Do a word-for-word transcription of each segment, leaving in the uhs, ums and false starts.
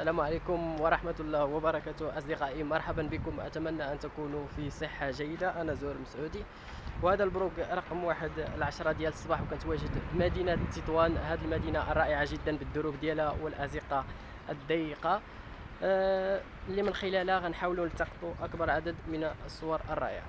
السلام عليكم ورحمة الله وبركاته. أصدقائي مرحبا بكم، أتمنى أن تكونوا في صحة جيدة. أنا زهير مسعودي وهذا البروك رقم واحد العشرة ديال الصباح، وكنتواجد بمدينة تطوان، هذه المدينة الرائعة جدا بالدروب ديالها والأزقة الضيقة، آه، اللي من خلالها غنحاولوا نلتقطوا أكبر عدد من الصور الرائعة.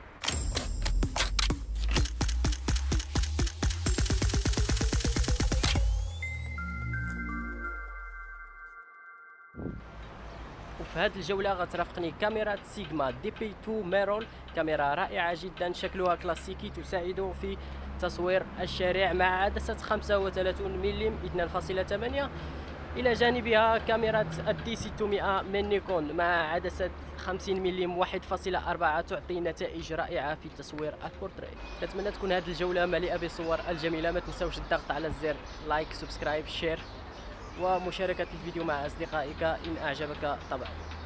وفي هذه الجولة غترافقني كاميرا سيجما دي بي اثنين ميرول، كاميرا رائعة جدا، شكلها كلاسيكي تساعد في تصوير الشارع مع عدسة خمسة وثلاثين ملم اثنين فاصلة ثمانية. إلى جانبها كاميرا الدي ستمائة من نيكون مع عدسة خمسين ملم واحد فاصلة أربعة، تعطي نتائج رائعة في تصوير البورتريه. كنتمنى تكون هذه الجولة مليئة بالصور الجميلة. ما تنسوش الضغط على الزر لايك، سبسكرايب، شير ومشاركة الفيديو مع أصدقائك إن أعجبك طبعا.